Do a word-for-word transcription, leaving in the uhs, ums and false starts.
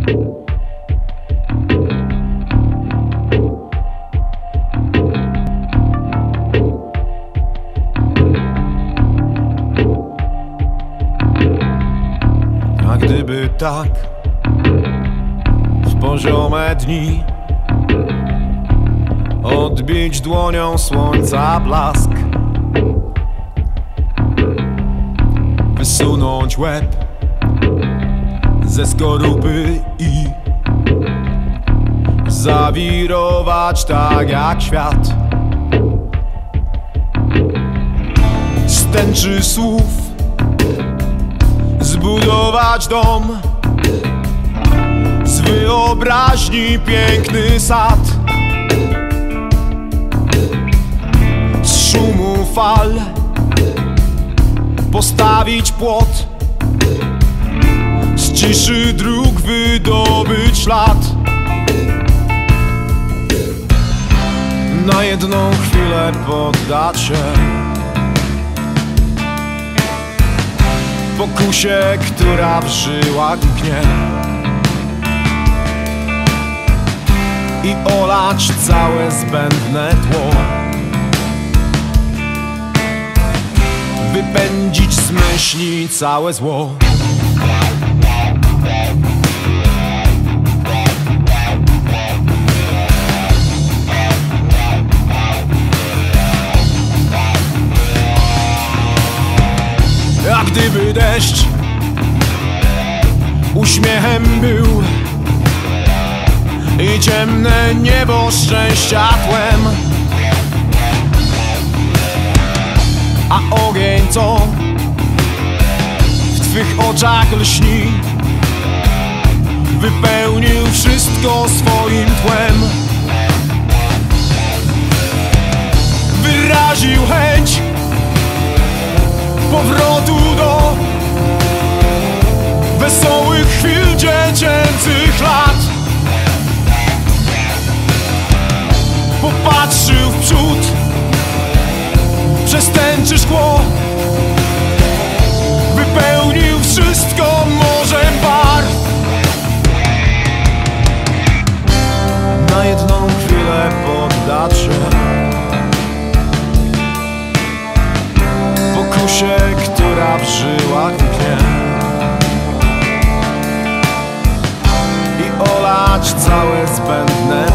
A gdyby tak w poziome dni odbić dłonią słońca blask, wysunąć łeb ze skorupy i zawirować tak jak świat, z tęczy słów zbudować dom, z wyobraźni piękny sad, z szumu fal postawić płot, z ciszy dróg wydobyć ślad. Na jedną chwilę poddać się pokusie, która w żyłach mknie, i olać całe zbędne tło, wypędzić z myśli całe zło. A gdyby deszcz uśmiechem był i ciemne niebo szczęścia tłem, a ogień, co w twych oczach lśni, wypełnił wszystko swoim tłem, wyraził chęć powrotu do wesołych chwil dziecięcych lat. Popatrzył w przód przez tęczy szkło, wypełnił wszystko morzem barw. Na jedną chwilę poddać się pokusie, która w żyłach mknie, i olać całe zbędne